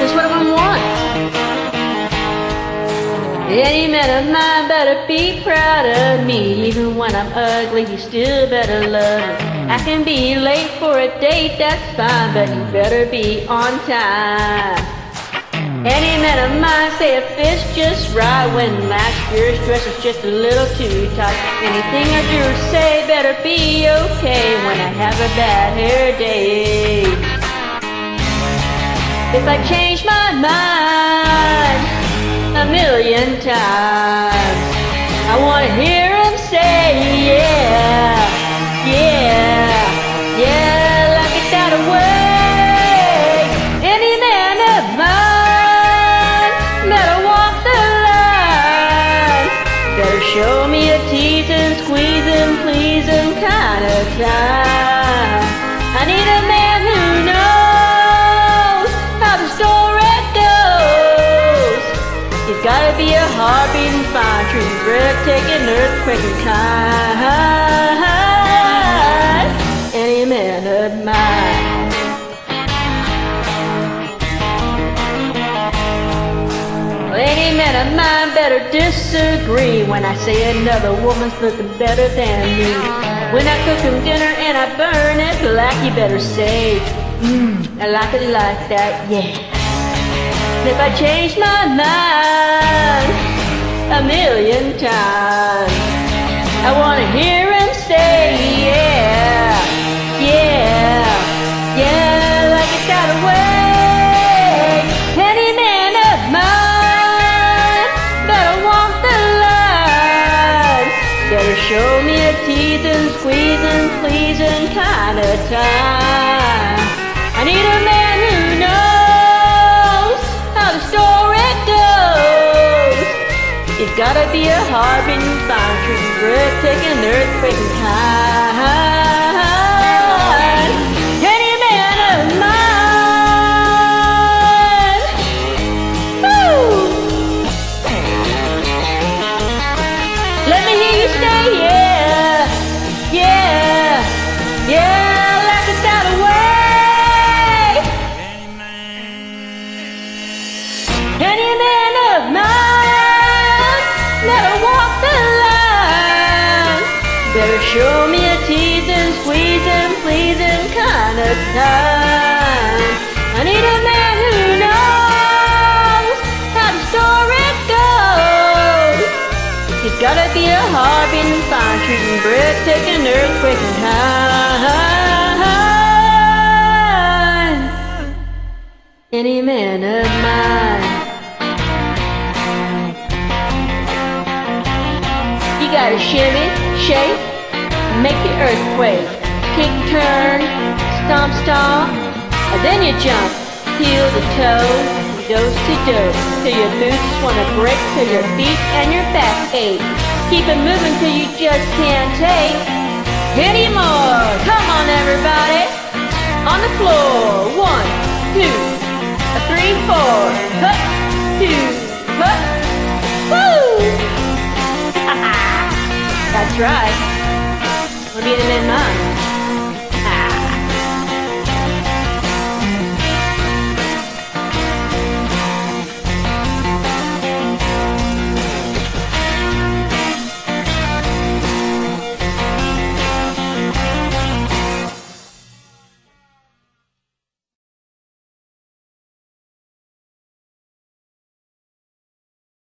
just what a woman wants. Any man of mine better be proud of me. Even when I'm ugly, you still better love me. I can be late for a date, that's fine, but you better be on time. Any man of mine say it fits just right when last year's dress is just a little too tight. Anything I do or say better be okay when I have a bad hair day. If I change my mind a million times, I want to hear him say yeah, yeah, yeah, like it that way. Any man of mine better walk the line, better show me a teasing, squeezing, pleasing kind of time. I need a man who knows how the story goes. He's gotta be a heart-beating, fine tree, breathtaking, earthquaking kind. Any man of mine. Any man of mine better disagree when I say another woman's looking better than me. When I cook him dinner and I burn it black, you better say, I like it like that, yeah. If I change my mind a million times, I wanna hear him say yeah, yeah, yeah, like it that way. Any man of mine better walk the line, better show me a teasing, squeezing, pleasing kind of time. I need a man who knows how the story goes. He's gotta be a heart-beating, fine tree, breathtaking, earthquaking kind. Any man of mine. Woo! Let me hear you say yeah, yeah, yeah, like it's that way. Any man of mine better walk the line, better show me a teasing, squeezing, pleasing kind of time. I need a man who knows how the story goes. He's gotta be a heart-beating, fine treating, breathtaking, earthquaking kind. Any man of mine. You gotta shimmy, shake, make the earthquake, kick, turn, stomp, stomp, and then you jump, heel to toe, do-si-do, till your boots wanna break, till your feet and your back ache. Keep it moving till you just can't take any more. Come on everybody, on the floor, 1,